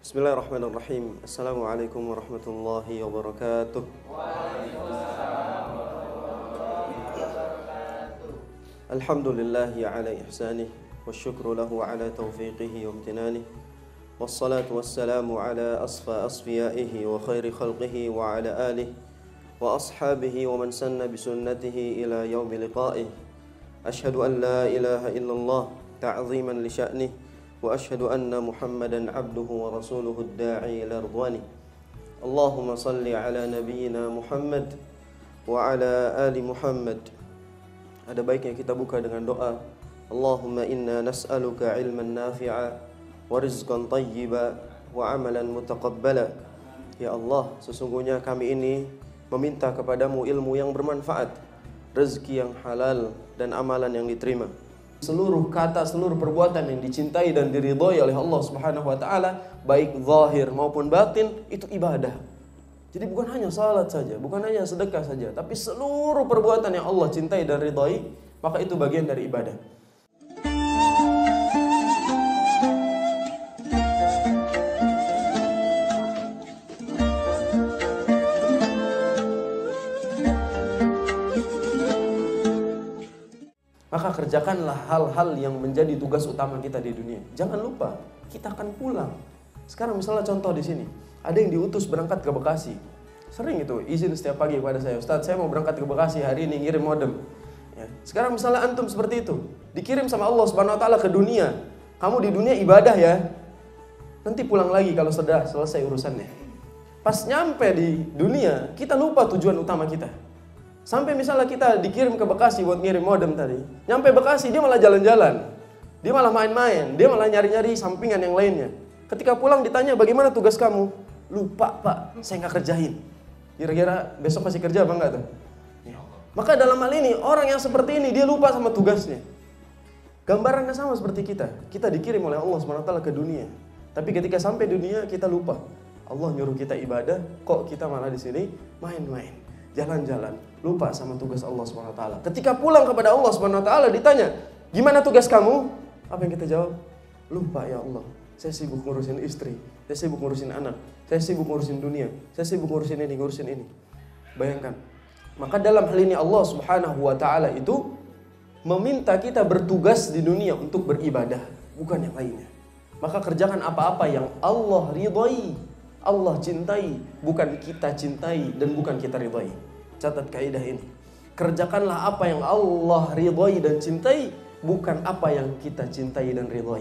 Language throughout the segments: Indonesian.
Bismillahirrahmanirrahim. Assalamualaikum warahmatullahi wabarakatuh. Alhamdulillahi ala ihsanih wa syukru lahu ala taufiqihi wa amtinanih. Wassalatu wassalamu ala asfiyaihi wa khairi khalqihi wa ala alihi wa ashabihi wa man sanna bisunnatihi ila yaumi liqa'ih. Ashhadu an la ilaha illallah ta'ziman li sya'nih wa ashhadu anna Muhammadan abduhu wa rasuluhu ad-da'i ila ridwanih. Allahumma salli ala nabiyyina Muhammad wa ala ali Muhammad. Ada baiknya kita buka dengan doa. Allahumma inna nas'aluka ilman nafi'a wa rizqan tayyiba wa amalan mutaqabbala. Ya Allah, sesungguhnya kami ini meminta kepadamu ilmu yang bermanfaat, rezeki yang halal, dan amalan yang diterima. Seluruh kata, seluruh perbuatan yang dicintai dan diridhoi oleh Allah Subhanahu wa taala, baik zahir maupun batin, itu ibadah. Jadi bukan hanya salat saja, bukan hanya sedekah saja, tapi seluruh perbuatan yang Allah cintai dan ridhoi, maka itu bagian dari ibadah. Maka kerjakanlah hal-hal yang menjadi tugas utama kita di dunia. Jangan lupa, kita akan pulang. Sekarang misalnya contoh di sini, ada yang diutus berangkat ke Bekasi. Sering itu izin setiap pagi kepada saya, Ustaz, saya mau berangkat ke Bekasi hari ini, ngirim modem. Ya. Sekarang misalnya antum seperti itu, dikirim sama Allah Subhanahu wa taala ke dunia. Kamu di dunia ibadah ya. Nanti pulang lagi kalau sudah selesai urusannya. Pas nyampe di dunia, kita lupa tujuan utama kita. Sampai misalnya kita dikirim ke Bekasi buat ngirim modem tadi. Nyampe Bekasi dia malah jalan-jalan. Dia malah main-main. Dia malah nyari-nyari sampingan yang lainnya. Ketika pulang ditanya bagaimana tugas kamu? Lupa pak, saya nggak kerjain. Kira-kira besok masih kerja apa enggak tuh? Ya. Maka dalam hal ini orang yang seperti ini dia lupa sama tugasnya. Gambarannya sama seperti kita. Kita dikirim oleh Allah SWT ke dunia. Tapi ketika sampai dunia kita lupa. Allah nyuruh kita ibadah, kok kita malah di sini main-main. Jalan-jalan, lupa sama tugas Allah SWT. Ketika pulang kepada Allah SWT ditanya, gimana tugas kamu? Apa yang kita jawab? Lupa ya Allah, saya sibuk ngurusin istri, saya sibuk ngurusin anak, saya sibuk ngurusin dunia, saya sibuk ngurusin ini. Bayangkan. Maka dalam hal ini Allah SWT itu meminta kita bertugas di dunia untuk beribadah, bukan yang lainnya. Maka kerjakan apa-apa yang Allah ridhai, Allah cintai, bukan kita cintai dan bukan kita ridhai. Catat kaidah ini. Kerjakanlah apa yang Allah ridhai dan cintai, bukan apa yang kita cintai dan ridhai.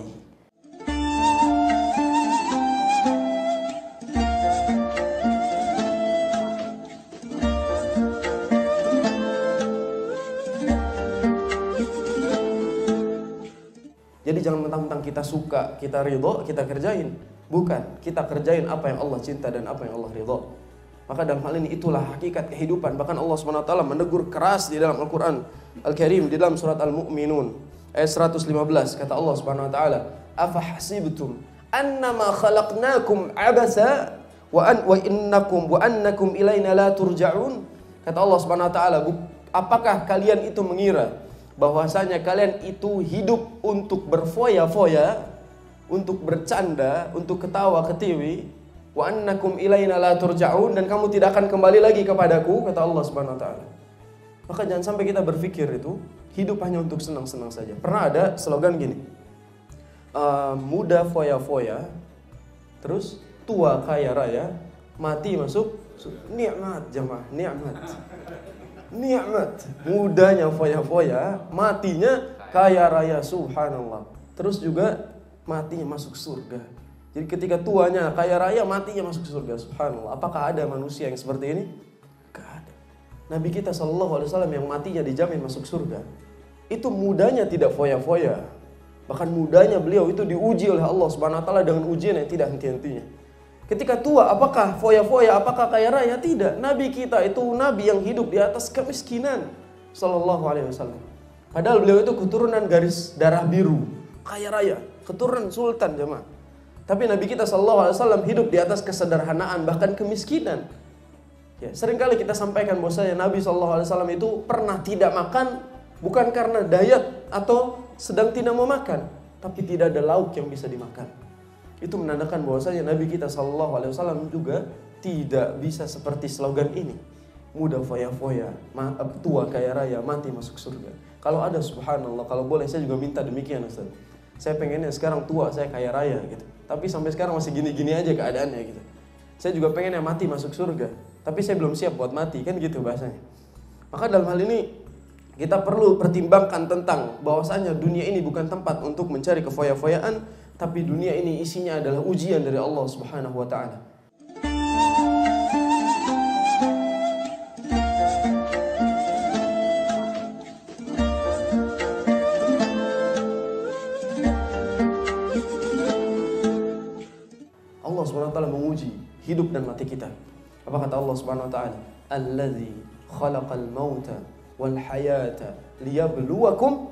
Jadi jangan mentang-mentang kita suka, kita ridho, kita kerjain. Bukan, kita kerjain apa yang Allah cinta dan apa yang Allah ridho. Maka dalam hal ini itulah hakikat kehidupan. Bahkan Allah SWT menegur keras di dalam Al-Quran Al-Karim, di dalam surat Al-Mu'minun ayat 115, kata Allah SWT, afahsibtum annama khalaqnakum abasa wa annakum ilaina la turja'un. Kata Allah SWT, apakah kalian itu mengira bahwasanya kalian itu hidup untuk berfoya-foya, untuk bercanda, untuk ketawa ketiwi, wa annakum ilaina la turja'un, dan kamu tidak akan kembali lagi kepadaku, kata Allah Subhanahu wa taala. Maka jangan sampai kita berpikir itu hidup hanya untuk senang-senang saja. Pernah ada slogan gini, muda foya-foya, terus tua kaya raya, mati masuk nikmat. Jamaah, nikmat. Mudanya foya-foya, matinya kaya raya, subhanallah. Terus juga matinya masuk surga. Jadi ketika tuanya kaya raya, matinya masuk surga, subhanallah. Apakah ada manusia yang seperti ini? Gak ada. Nabi kita SAW yang matinya dijamin masuk surga, itu mudanya tidak foya-foya. Bahkan mudanya beliau itu diuji oleh Allah Subhanahu wa taala dengan ujian yang tidak henti-hentinya. Ketika tua, apakah foya-foya, apakah kaya raya? Tidak. Nabi kita itu nabi yang hidup di atas kemiskinan, sallallahu alaihi wasallam. Padahal beliau itu keturunan garis darah biru, kaya raya, keturunan sultan, jemaah. Tapi Nabi kita SAW hidup di atas kesederhanaan, bahkan kemiskinan. Ya, seringkali kita sampaikan bahwasanya Nabi SAW itu pernah tidak makan, bukan karena diet atau sedang tidak mau makan, tapi tidak ada lauk yang bisa dimakan. Itu menandakan bahwasanya Nabi kita SAW juga tidak bisa seperti slogan ini. Muda foya-foya, tua kaya raya, mati masuk surga. Kalau ada, subhanallah, kalau boleh saya juga minta demikian, Ustaz. Saya pengennya sekarang tua, saya kaya raya gitu. Tapi sampai sekarang masih gini-gini aja keadaannya gitu. Saya juga pengennya mati masuk surga, tapi saya belum siap buat mati, kan gitu bahasanya. Maka dalam hal ini kita perlu pertimbangkan tentang bahwasanya dunia ini bukan tempat untuk mencari kefoya-foyaan, tapi dunia ini isinya adalah ujian dari Allah Subhanahu wa taala. Allah Subhanahu wa taala menguji hidup dan mati kita. Apa kata Allah Subhanahu wa taala? Allazi khalaqal mauta wal hayata liyabluwakum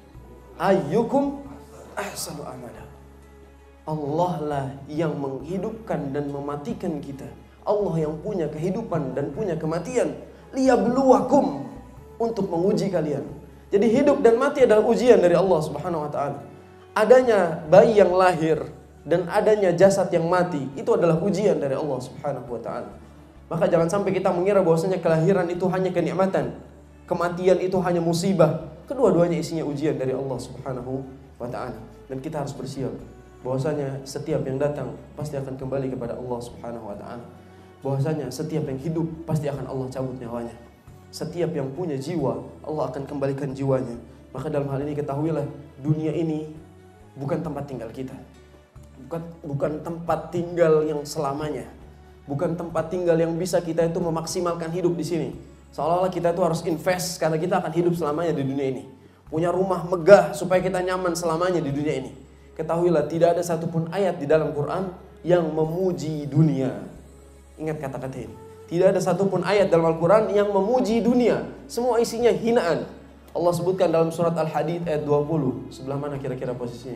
ayyukum ahsanu amala. Allah lah yang menghidupkan dan mematikan kita. Allah yang punya kehidupan dan punya kematian. Liyabluwakum, untuk menguji kalian. Jadi hidup dan mati adalah ujian dari Allah Subhanahu wa taala. Adanya bayi yang lahir dan adanya jasad yang mati, itu adalah ujian dari Allah Subhanahu wa taala. Maka jangan sampai kita mengira bahwasanya kelahiran itu hanya kenikmatan, kematian itu hanya musibah. Kedua-duanya isinya ujian dari Allah Subhanahu wa taala. Dan kita harus bersiap bahwasanya setiap yang datang pasti akan kembali kepada Allah Subhanahu wa taala. Bahwasanya setiap yang hidup pasti akan Allah cabut nyawanya. Setiap yang punya jiwa, Allah akan kembalikan jiwanya. Maka dalam hal ini ketahuilah, dunia ini bukan tempat tinggal kita. Bukan tempat tinggal yang selamanya. Bukan tempat tinggal yang bisa kita itu memaksimalkan hidup di sini. Seolah-olah kita itu harus invest karena kita akan hidup selamanya di dunia ini. Punya rumah megah supaya kita nyaman selamanya di dunia ini. Ketahuilah, tidak ada satupun ayat di dalam Quran yang memuji dunia. Ingat kata-kata ini. Tidak ada satupun ayat dalam Al-Quran yang memuji dunia. Semua isinya hinaan. Allah sebutkan dalam surat Al-Hadid ayat 20. Sebelah mana kira-kira posisinya?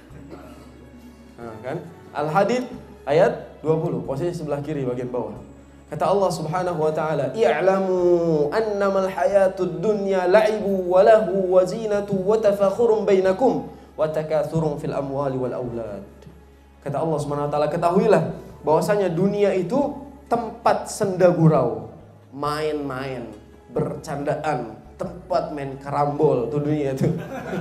Nah, kan? Al-Hadid ayat 20. Posisi sebelah kiri bagian bawah. Kata Allah Subhanahu wa taala, "I'lamu annamal hayatud dunya la'ibu wa lahu wa zinatu wa tafakhurun bainakum wa takathurun fil amwali wal aulad." Kata Allah Subhanahu wa taala, ketahuilah bahwasanya dunia itu tempat senda gurau, main-main, bercandaan, tempat main karambol, itu dunia itu.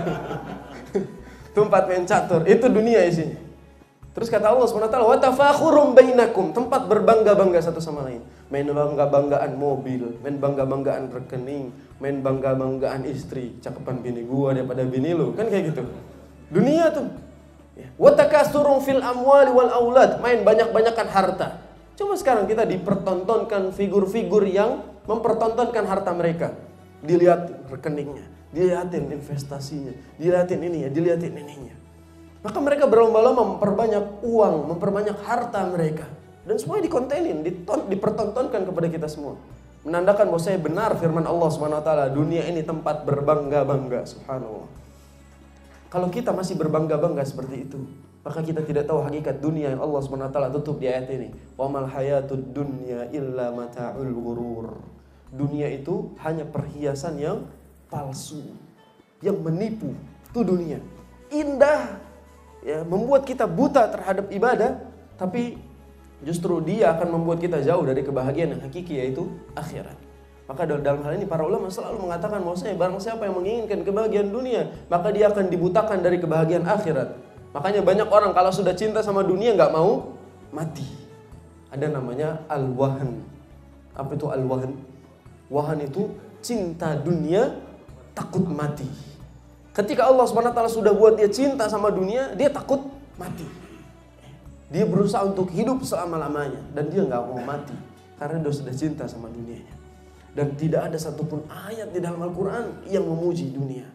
Tempat main catur, itu dunia isinya. Terus kata Allah SWT, wa tafakhurum bainakum, tempat berbangga-bangga satu sama lain. Main bangga-banggaan mobil, main bangga-banggaan rekening, main bangga-banggaan istri. Cakepan bini gua daripada bini lu, kan kayak gitu. Dunia tuh. Wa takatsurun fil amwali wal aulad, main banyak-banyakan harta. Cuma sekarang kita dipertontonkan figur-figur yang mempertontonkan harta mereka. Dilihat rekeningnya, dilihatin investasinya, dilihatin ininya, dilihatin ininya. Maka mereka berlomba-lomba memperbanyak uang, memperbanyak harta mereka. Dan semuanya dikontenin, dipertontonkan kepada kita semua. Menandakan bahwa saya benar firman Allah SWT, dunia ini tempat berbangga-bangga, subhanallah. Kalau kita masih berbangga-bangga seperti itu, maka kita tidak tahu hakikat dunia yang Allah SWT tutup di ayat ini. Wa mal hayatud dunya illa mata'ul ghurur. Dunia itu hanya perhiasan yang palsu, yang menipu. Itu dunia. Indah, ya, membuat kita buta terhadap ibadah, tapi justru dia akan membuat kita jauh dari kebahagiaan yang hakiki, yaitu akhirat. Maka dalam hal ini para ulama selalu mengatakan bahwasanya barang siapa yang menginginkan kebahagiaan dunia, maka dia akan dibutakan dari kebahagiaan akhirat. Makanya banyak orang kalau sudah cinta sama dunia nggak mau mati. Ada namanya al-wahan. Apa itu al-wahan? Wahan itu cinta dunia, takut mati. Ketika Allah SWT sudah buat dia cinta sama dunia, dia takut mati. Dia berusaha untuk hidup selama-lamanya dan dia nggak mau mati karena dia sudah cinta sama dunianya. Dan tidak ada satupun ayat di dalam Al-Quran yang memuji dunia.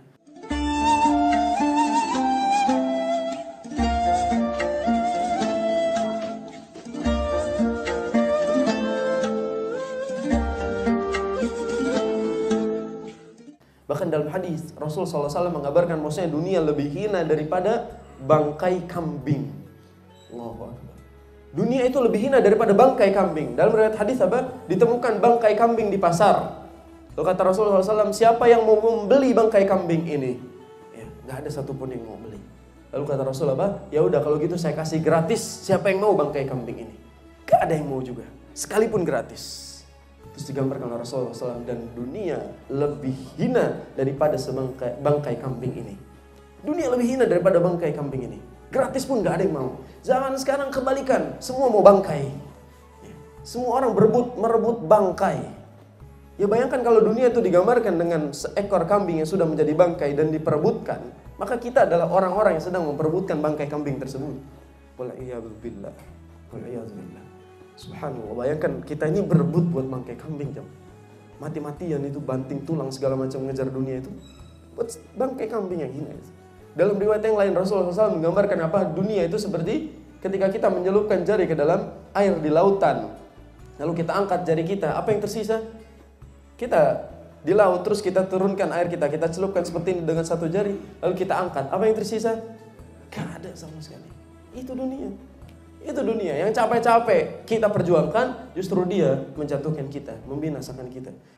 Bahkan dalam hadis Rasul SAW mengabarkan bahwasanya dunia lebih hina daripada bangkai kambing. Allahu Akbar. Dunia itu lebih hina daripada bangkai kambing. Dalam riwayat hadis apa? Ditemukan bangkai kambing di pasar. Lalu kata Rasulullah SAW, siapa yang mau membeli bangkai kambing ini? Ya, gak ada satupun yang mau beli. Lalu kata Rasul apa? Ya udah kalau gitu saya kasih gratis. Siapa yang mau bangkai kambing ini? Gak ada yang mau juga. Sekalipun gratis. Terus digambarkan oleh Rasulullah SAW, dan dunia lebih hina daripada bangkai kambing ini. Dunia lebih hina daripada bangkai kambing ini. Gratis pun gak ada yang mau. Zaman sekarang kebalikan, semua mau bangkai. Semua orang merebut bangkai. Ya bayangkan kalau dunia itu digambarkan dengan seekor kambing yang sudah menjadi bangkai dan diperebutkan, maka kita adalah orang-orang yang sedang memperebutkan bangkai kambing tersebut. Wal'iyadzubillah. Wal'iyadzubillah. Subhanallah, bayangkan kita ini berebut buat bangkai kambing, jam. Mati-matian itu, banting tulang segala macam mengejar dunia itu buat bangkai kambing yang hina. Dalam riwayat yang lain Rasulullah SAW menggambarkan apa? Dunia itu seperti ketika kita menyelupkan jari ke dalam air di lautan. Lalu kita angkat jari kita, apa yang tersisa? Kita di laut, terus kita turunkan air kita celupkan seperti ini dengan satu jari, lalu kita angkat. Apa yang tersisa? Gak ada sama sekali. Itu dunia. Itu dunia yang capek-capek kita perjuangkan, justru dia menjatuhkan kita, membinasakan kita.